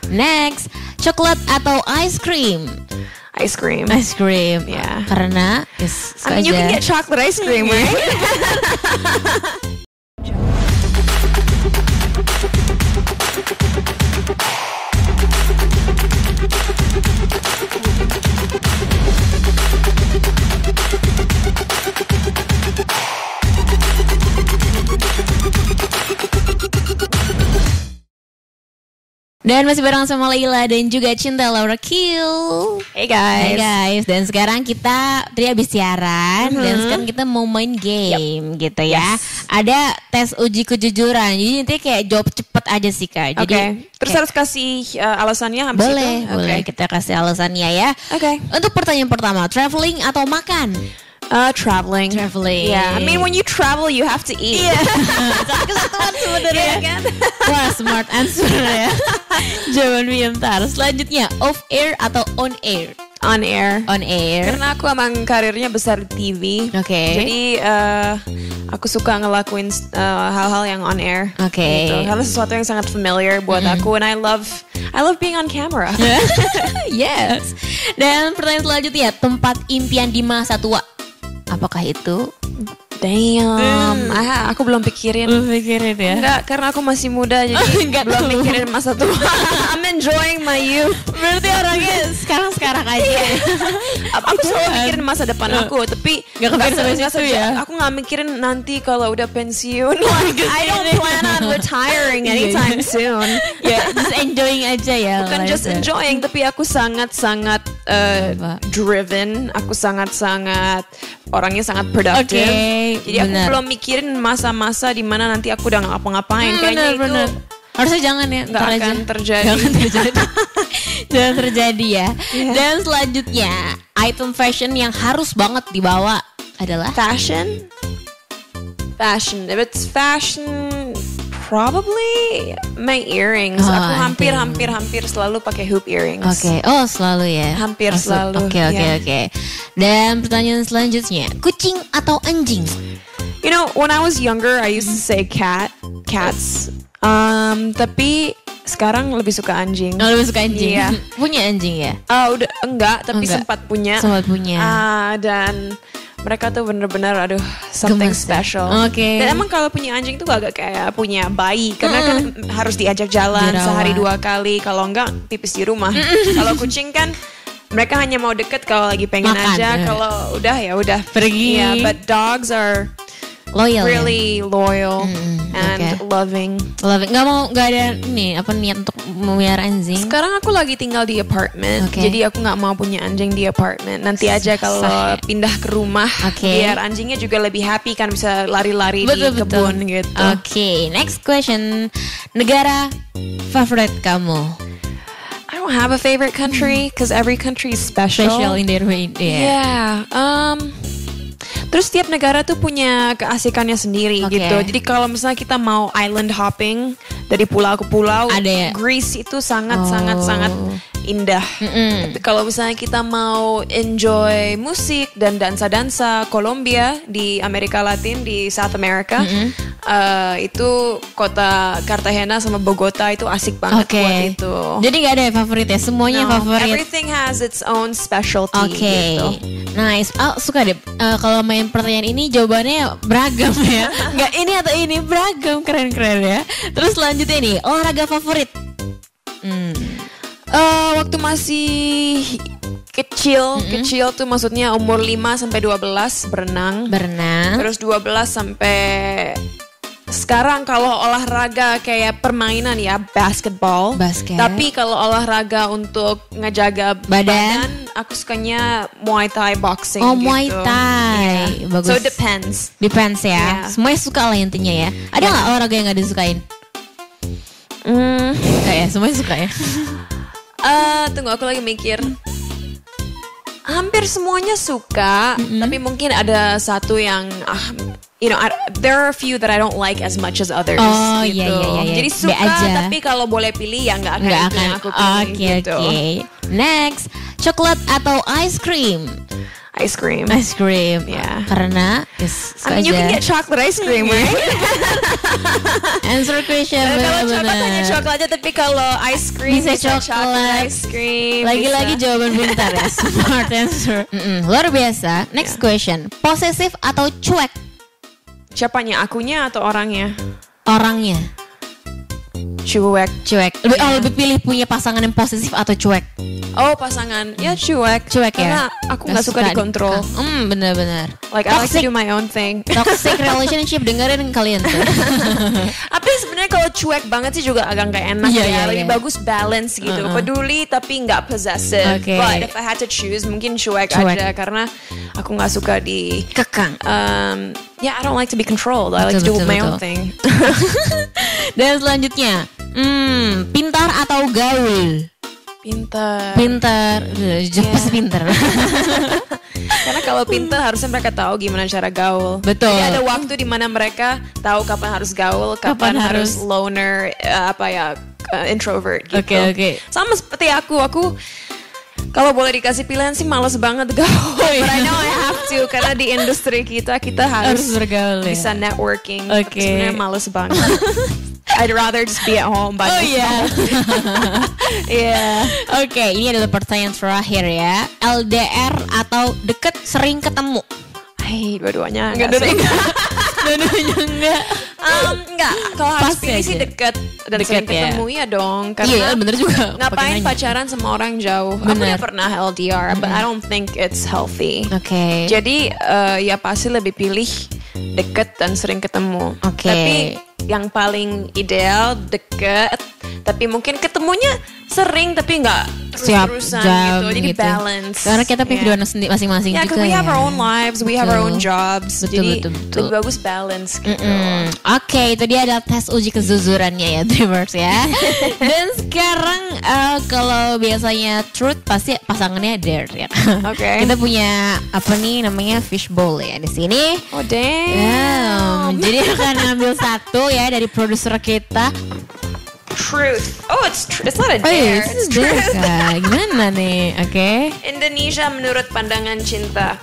Next, coklat atau ice cream? Ice cream. Ice cream. Yeah. Karena I mean, you can get chocolate ice cream, right? Dan masih bareng sama Leila dan juga Cinta Laura Q. Hey guys. Hey guys, dan sekarang kita tadi habis siaran dan sekarang kita mau main game gitu ya. Yes. Ada tes uji kejujuran. Jadi nanti kayak jawab cepet aja sih Kak. Jadi Terus harus kasih alasannya habis boleh, itu? boleh kita kasih alasannya ya. Oke. Untuk pertanyaan pertama, traveling atau makan? Traveling. Traveling. Yeah, I mean when you travel you have to eat. Satu kesatuan sebenarnya kan? Wah, smart answer ya. Jawaban pintar. Selanjutnya, off air atau on air? On air. On air. Karena aku emang karirnya besar di TV. Oke. Jadi aku suka ngelakuin hal-hal yang on air. Oke. Gitu. Karena sesuatu yang sangat familiar buat aku, and I love being on camera. Yes. Dan pertanyaan selanjutnya, tempat impian di masa tua. Apakah itu? Damn, aku belum pikirin. Pikirin ya. Enggak, karena aku masih muda jadi belum mikirin masa tua. I'm enjoying my youth. Berarti orangnya sekarang aja. Aku selalu mikirin masa depan aku, tapi Nggak kepikiran sampai situ ya? Aku nggak mikirin nanti kalau udah pensiun. I don't plan on retiring anytime soon. Ya, just enjoying aja ya. Bukan just enjoying, tapi aku sangat-sangat driven. Aku sangat-sangat orangnya sangat productive. Jadi aku belum mikirin masa-masa di mana nanti aku udah ngapa-ngapain. Kayaknya bener. itu Harusnya jangan ya. nggak akan terjadi. Jangan terjadi ya. Dan selanjutnya, item fashion yang harus banget dibawa adalah Fashion. If it's fashion, probably my earrings. Oh, Aku hampir selalu pakai hoop earrings. Oke. Oh, selalu ya. Hampir selalu. Oke. Dan pertanyaan selanjutnya, kucing atau anjing? You know, when I was younger, I used to say cats. Tapi sekarang lebih suka anjing. Oh, lebih suka anjing. Iya. Punya anjing ya? Udah enggak, tapi sempat punya. Dan mereka tuh bener-bener something Gemes. special. Oke. Dan emang kalau punya anjing tuh agak kayak punya bayi, karena kan harus diajak jalan Dirawat. sehari 2 kali, kalau enggak pipis di rumah. Kalau kucing kan mereka hanya mau deket kalau lagi pengen Makan, aja, ya. kalau udah ya udah Pergi. Yeah, but dogs are Loyal. really loyal and okay. loving. Nggak ada niat untuk memelihara anjing. Sekarang aku lagi tinggal di apartemen, jadi aku nggak mau punya anjing di apartemen. Nanti aja kalau pindah ke rumah, biar anjingnya juga lebih happy kan, bisa lari-lari di kebun gitu. Oke, next question. Negara favorit kamu? I don't have a favorite country because every country is special. Special in their way. Yeah. Terus tiap negara tuh punya keasikannya sendiri gitu. Jadi kalau misalnya kita mau island hopping dari pulau ke pulau, ada ya? Greece itu sangat indah. Tapi kalau misalnya kita mau enjoy musik dan dansa-dansa Colombia di Amerika Latin, di South America, itu kota Cartagena sama Bogota itu asik banget buat itu. Jadi nggak ada yang favorit ya? Semuanya favorit. Everything has its own specialty gitu. Nice. Suka deh kalau main pertanyaan ini jawabannya beragam ya. Nggak ini atau ini, beragam, keren-keren ya. Terus selanjutnya nih, olahraga favorit. Waktu masih kecil tuh maksudnya umur 5 sampai 12 berenang. Terus 12 sampai sekarang kalau olahraga kayak permainan ya basketball. Tapi kalau olahraga untuk ngejaga badan aku sukanya Muay Thai boxing gitu. Muay Thai. Bagus. So depends ya. Semuanya suka lah intinya ya. Ada nggak olahraga yang nggak disukain? Kayak semuanya suka ya. Tunggu aku lagi mikir. Hampir semuanya suka, tapi mungkin ada satu yang there are a few that I don't like as much as others. Gitu. Iya. Jadi suka, tapi kalau boleh pilih ya nggak akan aku pilih gitu. Next, coklat atau ice cream? Ice cream. Ice cream. Yeah. Karena I mean, you can get chocolate ice cream, right? Answer question. Kalau coklat hanya coklat aja, tapi kalau ice cream bisa chocolate ice cream. Lagi-lagi jawaban pintar ya. Smart answer. Luar biasa. Next question. Posesif atau cuek? Siapanya? Akunya atau orangnya? Orangnya. Cuek. Lebih pilih punya pasangan yang posesif atau cuek? Oh, pasangan. Ya cuek. Karena aku gak suka dikontrol. Bener-bener. Like I like to do my own thing. Toxic relationship, dengerin kalian tuh. Tapi sebenarnya kalau cuek banget sih juga agak gak enak ya. Lebih bagus balance gitu. Peduli tapi gak possessive. But if I had to choose, mungkin cuek aja. Karena aku gak suka kekang. I don't like to be controlled. I like to do my own thing. Dan selanjutnya, pintar atau gaul? Pintar. Pasti pintar. Karena kalau pintar harusnya mereka tahu gimana cara gaul. Betul. Jadi ada waktu di mana mereka tahu kapan harus gaul, kapan harus loner, introvert gitu. Oke. Sama seperti aku kalau boleh dikasih pilihan sih males banget gaul. But I know I have to karena di industri kita harus bergaul bisa networking. Okay. Sebenarnya males banget. I'd rather just be at home by myself. Oke, ini adalah pertanyaan terakhir ya. LDR atau deket sering ketemu? Dua-duanya enggak. Dua-duanya enggak. Enggak, kalau harus pilih sih deket dan sering ketemu ya dong. Karena bener juga. Ngapain pacaran sama orang jauh? Aku udah pernah LDR, but I don't think it's healthy. Oke. Jadi ya pasti lebih pilih deket dan sering ketemu. Tapi yang paling ideal deket, tapi mungkin ketemunya sering tapi nggak terus-terusan gitu. Jadi balance. Karena kita punya kehidupan masing-masing juga. We have our own lives, we have our own jobs. Betul. Lebih bagus balance gitu. Oke, itu dia adalah tes uji kejujurannya ya, Dreamers ya. Dan sekarang kalau biasanya truth pasti pasangannya dare ya. Kita punya apa nih namanya fishbowl ya di sini. Oh damn. Jadi akan ambil satu ya dari produser kita. Truth. Oh, it's not a dare. It's truth. Gimana nih? Indonesia menurut pandangan cinta.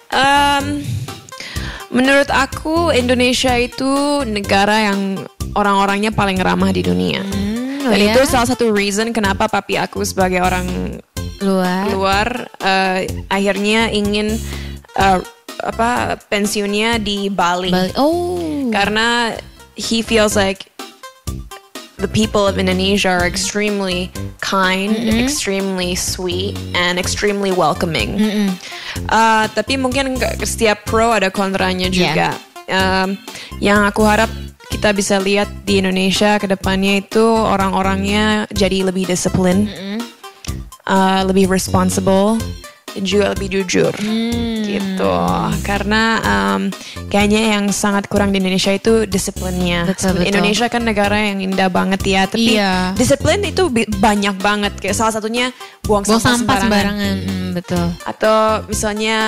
Menurut aku Indonesia itu negara yang orang-orangnya paling ramah di dunia. Dan itu salah satu reason kenapa papi aku sebagai orang luar akhirnya ingin pensiunnya di Bali. Karena he feels like the people of Indonesia are extremely kind, extremely sweet, and extremely welcoming. Tapi mungkin setiap pro ada kontranya juga. Yang aku harap kita bisa lihat di Indonesia ke depannya itu orang-orangnya jadi lebih disiplin, lebih responsible, juga lebih jujur gitu. Karena kayaknya yang sangat kurang di Indonesia itu disiplinnya. Betul. Indonesia kan negara yang indah banget ya, tapi disiplin itu banyak banget. Kayak salah satunya buang sampah sembarangan. Betul. Atau misalnya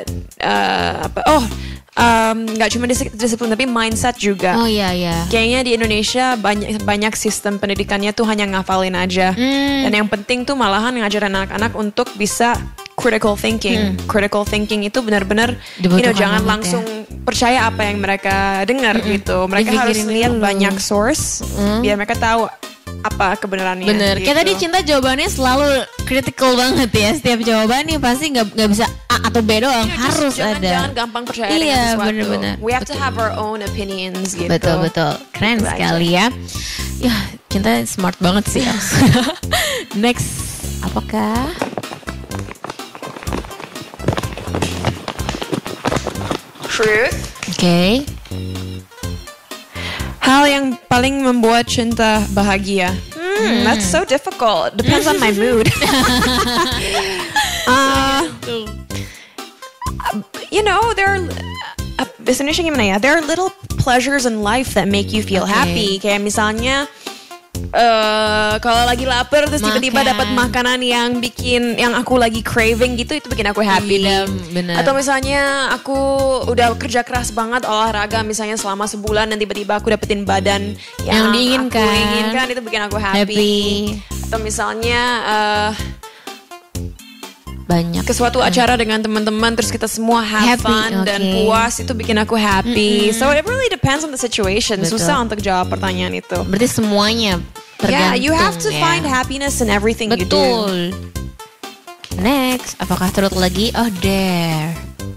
nggak cuma disiplin tapi mindset juga. Kayaknya di Indonesia banyak sistem pendidikannya tuh hanya ngafalin aja. Dan yang penting tuh malahan ngajarin anak-anak untuk bisa critical thinking. Critical thinking itu benar-benar jangan langsung percaya apa yang mereka dengar gitu. Mereka harus lihat banyak source biar mereka tahu apa kebenarannya. Bener. Gitu. Kayak tadi Cinta jawabannya selalu critical banget ya. Setiap jawabannya pasti nggak bisa A atau B doang. Harus ada. Jangan gampang percaya dengan sesuatu. Bener-bener. We have to have our own opinions gitu. Betul. Keren sekali ya. Ya, Cinta smart banget sih. Next, apakah? Truth. Hal yang paling membuat cinta bahagia. That's so difficult. Depends on my mood. Bahasa Indonesia gimana ya? There are little pleasures in life that make you feel happy. Kayak misalnya kalau lagi lapar terus tiba-tiba dapat makanan yang aku lagi craving gitu, itu bikin aku happy. Atau misalnya aku udah kerja keras banget olahraga misalnya selama sebulan dan tiba-tiba aku dapetin badan yang diinginkan. Aku inginkan, itu bikin aku happy. Atau misalnya banyak ke suatu acara dengan teman-teman, terus kita semua have fun dan puas, itu bikin aku happy. So it really depends on the situation. Betul. Susah untuk jawab pertanyaan itu. Berarti semuanya tergantung. Yeah, you have to find happiness in everything you do. Betul. Next, apakah Truth lagi? Oh, dare.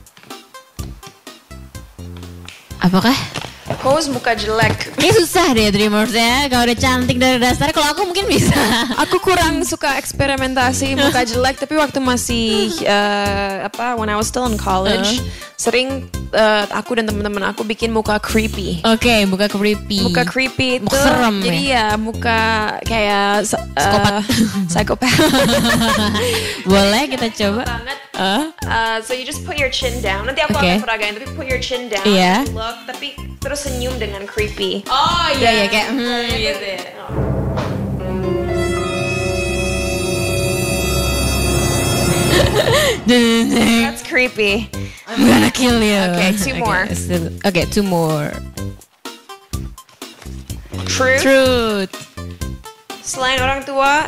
Apakah? Pose muka jelek. Ini susah deh Dreamers ya. Kalau udah cantik dari dasar, kalau aku mungkin bisa. Aku kurang suka eksperimentasi muka jelek. Tapi waktu masih when I was still in college, sering aku dan teman-teman aku bikin muka creepy. Oke, muka creepy. Muka creepy itu. Muka serem jadi ya muka kayak psikopat. Boleh kita coba. So you just put your chin down. Nanti aku akan peragain, tapi put your chin down. Look, tapi terus senyum dengan creepy. Oh iya kayak gitu ya. That's creepy. I'm gonna kill you. Okay, two more. Okay, two more. Truth. Selain orang tua,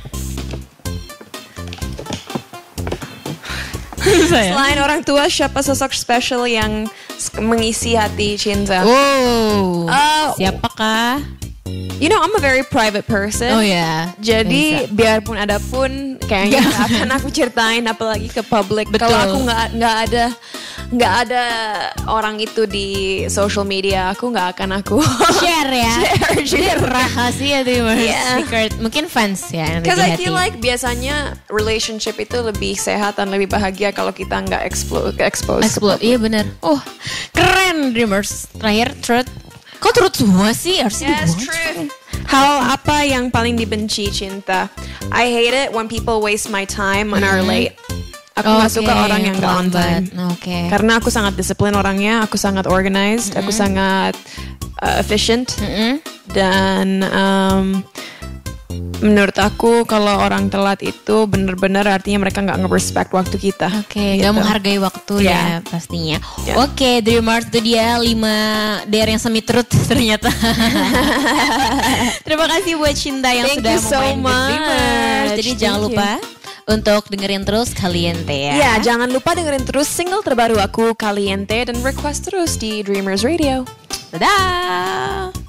selain orang tua, siapa sosok spesial yang mengisi hati Cinta? Oh, siapakah? You know, I'm a very private person. Oh ya. Jadi biarpun ada pun kayaknya gak akan aku ceritain apalagi ke publik. Kalau aku nggak ada orang itu di social media, aku nggak akan aku share ya. share rahasia tuh secret. Mungkin fans ya. Because I feel like biasanya relationship itu lebih sehat dan lebih bahagia kalau kita nggak expose. Iya benar. Oh keren Dreamers. Terakhir Truth. Kok Truth semua sih? Yes, truth. Hal apa yang paling dibenci Cinta? I hate it when people waste my time and are late. Aku gak suka orang yang gak on time. Karena aku sangat disiplin orangnya, aku sangat organized, aku sangat efficient. Dan menurut aku kalau orang telat itu benar-benar artinya mereka nggak nge-respect waktu kita. Nggak menghargai waktu ya pastinya. Oke, Dreamers itu dia 5 dare yang semi truth ternyata. Terima kasih buat Cinta yang sudah memainkan Dreamers. Jadi jangan lupa untuk dengerin terus Caliente ya. Ya, jangan lupa dengerin terus single terbaru aku Caliente dan request terus di Dreamers Radio. Dadah.